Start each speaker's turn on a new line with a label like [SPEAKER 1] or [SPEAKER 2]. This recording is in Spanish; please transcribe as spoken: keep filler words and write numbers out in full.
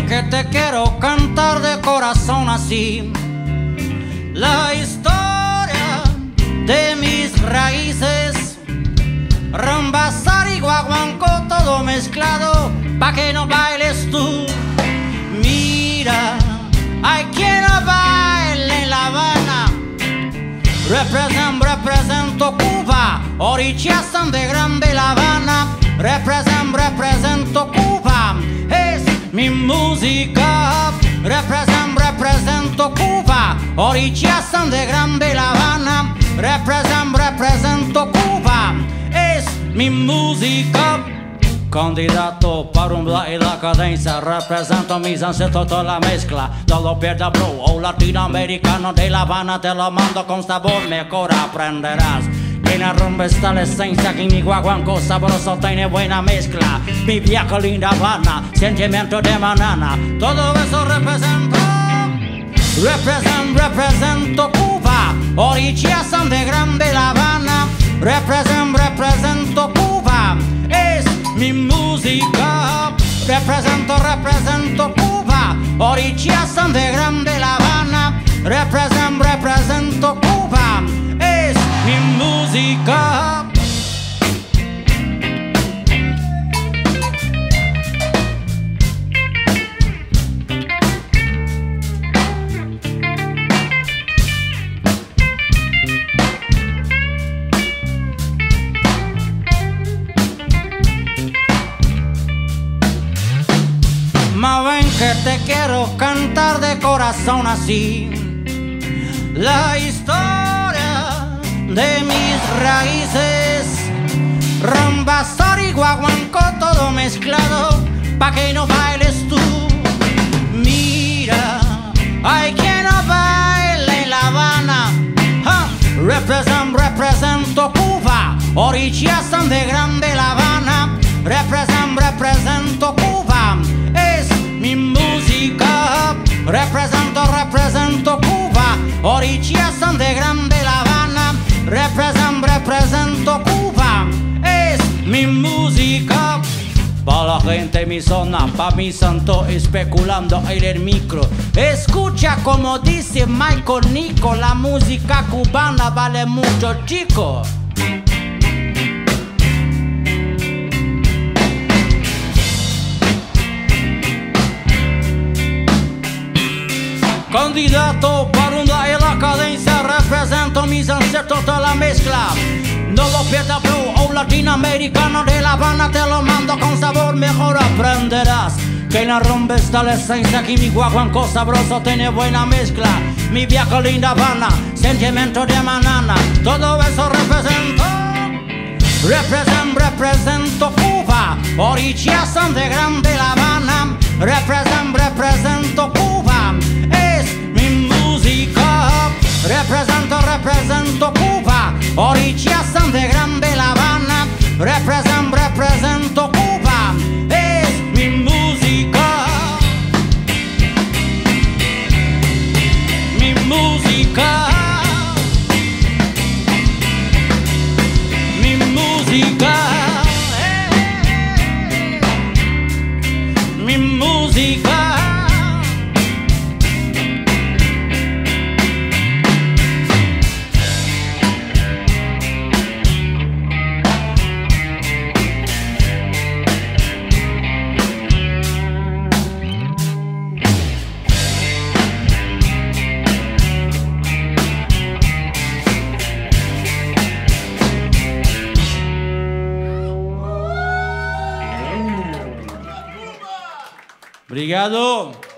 [SPEAKER 1] que te quiero cantar de corazón así. La historia de mis raíces, Rambazar y guaguancó todo mezclado, pa' que no bailes tú. Mira, hay quien no baile en La Habana. Represento, represento Cuba, Orichazán de Grande La Habana. Represento, represento Cuba, es mi música. Represento, represento Cuba, Orichazán de Grande La Habana. Represento, represento Cuba, es mi música. Candidato para un bla y la cadencia, represento mis ancestros, toda la mezcla. No lo pierdas, bro, o latinoamericano de La Habana, te lo mando con sabor, mejor aprenderás. Que en la rumba está la esencia, que mi guaguancó sabroso tiene buena mezcla. Mi vieja linda Habana, sentimiento de banana, todo eso represento. Represento, represento Cuba, Orichazán de Grande La Habana. Represento, represento Cuba, es mi música. Represento, represento Cuba, Orichazán de Grande La Habana. Represento, represento Cuba, es mi música. Ma ven que te quiero cantar de corazón así. La historia de mis raíces, Rambazar y guaguancó todo mezclado, pa' que no bailes tú. Mira, hay quien no baile en La Habana. Ja. Represento, represento Cuba, Orichazán de Grande La Habana. Represento, represento Cuba, es mi música. Represento, represento Cuba, Orichazán de Grande La Habana. Represento, represento Cuba, es mi música. Pa' la gente en mi zona, pa' mi santo especulando en el micro. Escucha como dice Michael Nico, la música cubana vale mucho, chico. Candidato para un la y la cadencia, represento mis ancestros, toda la mezcla. No lo pierdas, bro, o latinoamericano de La Habana, te lo mando con sabor, mejor aprenderás. Que en la rumba está la esencia, que mi guaguancó sabroso tiene buena mezcla. Mi vieja linda Habana, sentimiento de banana, todo eso represento. Represento, represento Cuba, Orichazán de Grande La Habana. Represento, represento Cuba, es mi música. Represento, represento Cuba, Orichazán de Grande La Habana. Represento, represento Cuba, es mi música. Mi música. Mi música. Mi música. Obrigado.